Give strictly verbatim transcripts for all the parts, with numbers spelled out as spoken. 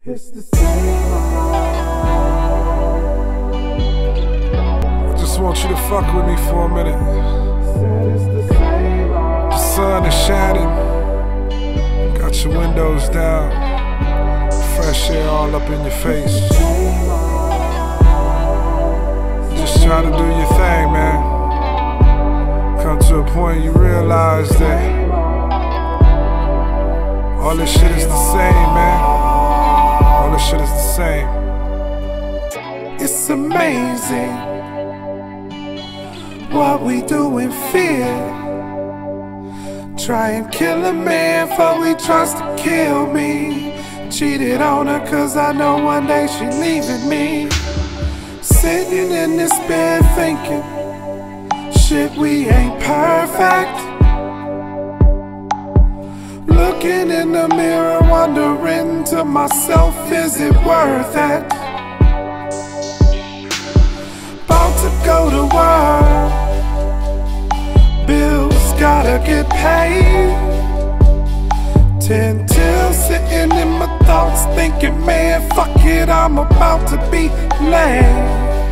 It's the same. I just want you to fuck with me for a minute. The sun is shining, got your windows down, fresh air all up in your face. Just try to do your thing, man. Come to a point you realize that all this shit is the same, man. All this shit is the same. It's amazing what we do in fear. Try and kill a man before he tries to kill me. Cheated on her cause I know one day she leaving me. Sitting in this bed thinking, shit, we ain't perfect. Looking in the mirror, wondering to myself, is it worth it? About to go to work, bills gotta get paid. Ten till sitting in my thoughts thinking, man, fuck it, I'm about to be late.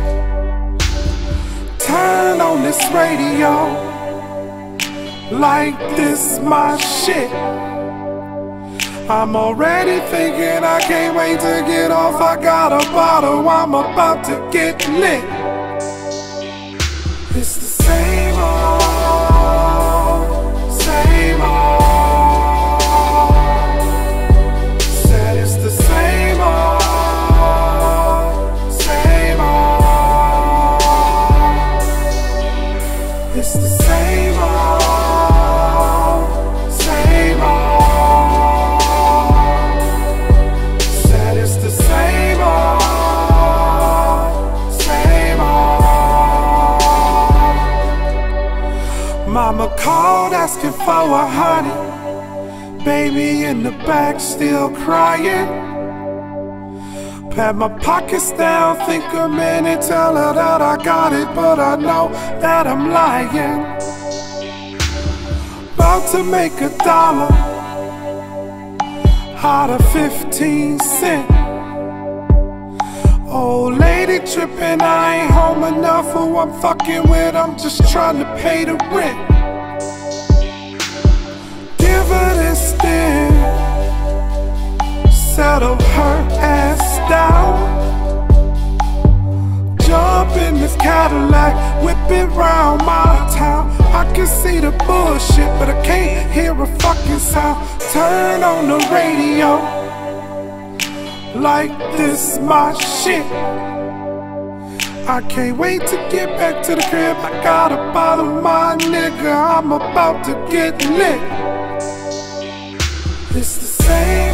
Turn on this radio, like this my shit. I'm already thinking I can't wait to get off. I got a bottle, I'm about to get lit. It's the same old, same old. Said it's the same old, same old. It's the same old, same old. Mama called asking for a honey, baby in the back still crying. Pat my pockets down, think a minute, tell her that I got it, but I know that I'm lying. About to make a dollar out of fifteen cents. Old lady trippin', I ain't home enough for who I'm fucking with, I'm just trying to pay the rent. Give her this thing, settle her ass down. Jump in this Cadillac, whip it round my town. I can see the bullshit, but I can't hear a fucking sound. Turn on the radio, like this my shit. I can't wait to get back to the crib. I got a bottle, my nigga, I'm about to get lit. It's the same.